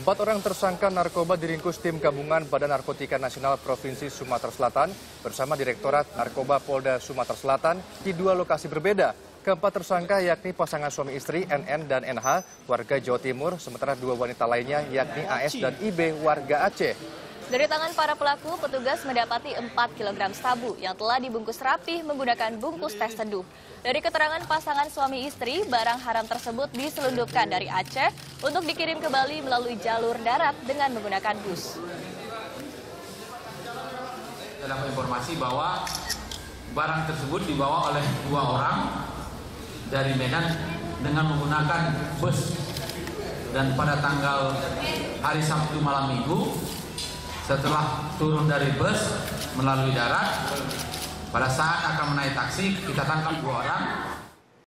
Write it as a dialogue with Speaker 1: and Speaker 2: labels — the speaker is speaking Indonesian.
Speaker 1: 4 orang tersangka narkoba diringkus tim gabungan Badan Narkotika Nasional Provinsi Sumatera Selatan bersama Direktorat Narkoba Polda Sumatera Selatan di 2 lokasi berbeda. Keempat tersangka yakni pasangan suami istri NN dan NH, warga Jawa Timur, sementara 2 wanita lainnya yakni AS dan IB, warga Aceh.
Speaker 2: Dari tangan para pelaku, petugas mendapati 4 kg sabu yang telah dibungkus rapih menggunakan bungkus teh seduh. Dari keterangan pasangan suami istri, barang haram tersebut diselundupkan dari Aceh untuk dikirim ke Bali melalui jalur darat dengan menggunakan bus.
Speaker 3: Dalam informasi bahwa barang tersebut dibawa oleh 2 orang dari Medan dengan menggunakan bus. Dan pada tanggal hari Sabtu malam Minggu, setelah turun dari bus melalui darat, pada saat akan menaik taksi, kita tangkap 2 orang